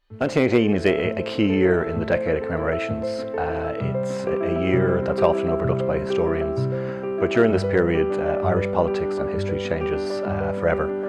1918 is a key year in the decade of commemorations. It's a year that's often overlooked by historians, but during this period, Irish politics and history changes forever.